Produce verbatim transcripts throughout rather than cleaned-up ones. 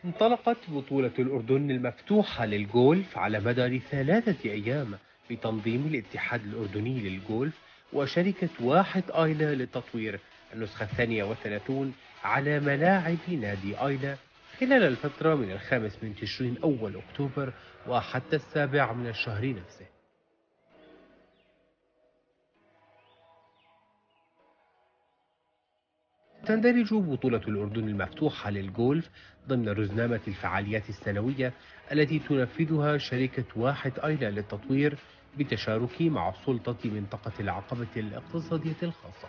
انطلقت بطولة الأردن المفتوحة للجولف على مدار ثلاثة أيام بتنظيم الاتحاد الأردني للجولف وشركة واحد آيلا للتطوير النسخة الثانية والثلاثون على ملاعب نادي آيلا خلال الفترة من الخامس من تشرين أول أكتوبر وحتى السابع من الشهر نفسه. تندرج بطولة الأردن المفتوحة للجولف ضمن رزنامة الفعاليات السنوية التي تنفذها شركة واحد آيلا للتطوير بالتشارك مع سلطة منطقة العقبة الاقتصادية الخاصة.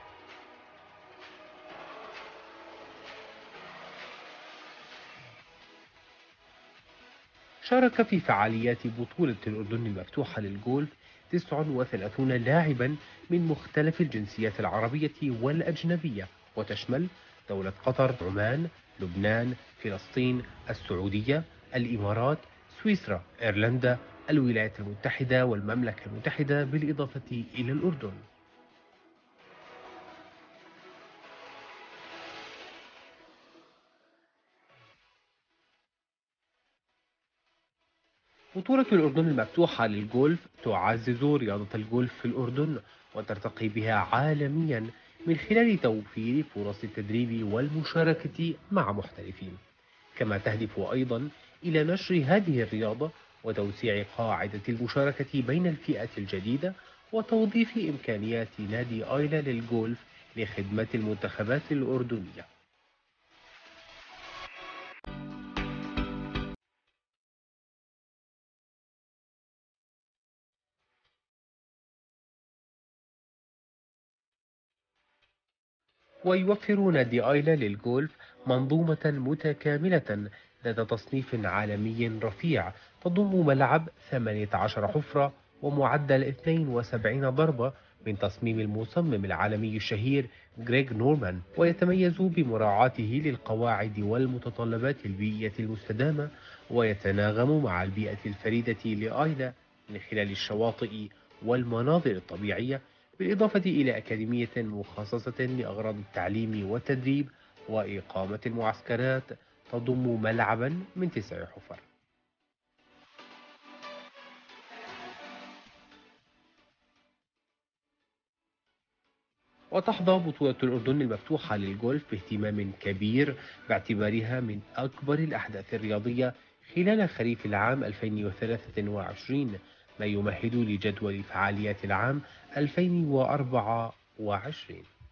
شارك في فعاليات بطولة الأردن المفتوحة للجولف تسعة وثلاثون لاعبا من مختلف الجنسيات العربية والأجنبية، وتشمل دولة قطر، عمان، لبنان، فلسطين، السعودية، الإمارات، سويسرا، إيرلندا، الولايات المتحدة والمملكة المتحدة بالإضافة إلى الأردن. بطولة الأردن المفتوحة للجولف تعزز رياضة الجولف في الأردن وترتقي بها عالميا من خلال توفير فرص التدريب والمشاركة مع محترفين، كما تهدف أيضا إلى نشر هذه الرياضة وتوسيع قاعدة المشاركة بين الفئات الجديدة وتوظيف إمكانيات نادي آيلا للجولف لخدمة المنتخبات الأردنية. ويوفر نادي آيلا للجولف منظومة متكاملة ذات تصنيف عالمي رفيع تضم ملعب ثمانية عشر حفرة ومعدل اثنين وسبعين ضربة من تصميم المصمم العالمي الشهير غريغ نورمان، ويتميز بمراعاته للقواعد والمتطلبات البيئية المستدامة ويتناغم مع البيئة الفريدة لآيلا من خلال الشواطئ والمناظر الطبيعية، بالإضافة إلى أكاديمية مخصصة لأغراض التعليم والتدريب وإقامة المعسكرات تضم ملعبا من تسع حفر. وتحظى بطولة الأردن المفتوحة للجولف باهتمام كبير باعتبارها من أكبر الأحداث الرياضية خلال خريف العام ألفين وثلاثة وعشرين، ما يمهد لجدول فعاليات العام ألفين وأربعة وعشرين.